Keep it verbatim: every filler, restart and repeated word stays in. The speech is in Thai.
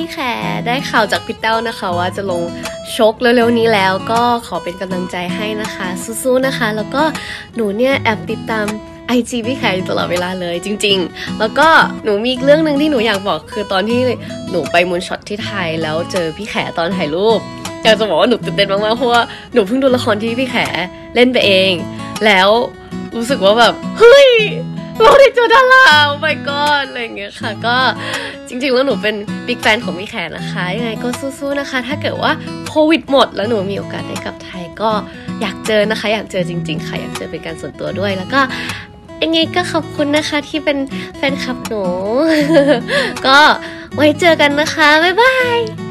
แขได้ข่าวจากพี่เต้านะคะว่าจะลงชกเร็วๆนี้แล้วก็ขอเป็นกำลังใจให้นะคะสู้ๆนะคะแล้วก็หนูเนี่ยแอบติดตามไอจีพี่แขอยู่ตลอดเวลาเลยจริงๆแล้วก็หนูมีอีกเรื่องนึงที่หนูอยากบอกคือตอนที่หนูไปมูนช็อตที่ไทยแล้วเจอพี่แขตอนถ่ายรูปอยากจะบอกว่าหนูตื่นเต้นมากๆเพราะว่าหนูเพิ่งดูละครที่พี่แขเล่นไปเองแล้วรู้สึกว่าแบบเฮ้ยเราได้เจอดาราโอ้ my god อะไรอย่างเงี้ยค่ะก็จริงๆแล้วหนูเป็นบิ๊กแฟนของพี่แขนะคะยังไงก็สู้ๆนะคะถ้าเกิดว่าโควิดหมดแล้วหนูมีโอกาสได้กลับไทยก็อยากเจอนะคะอยากเจอจริงๆค่ะอยากเจอเป็นการส่วนตัวด้วยแล้วก็ยังไงก็ขอบคุณนะคะที่เป็นแฟนคลับหนู ก็ไว้เจอกันนะคะบ๊ายบาย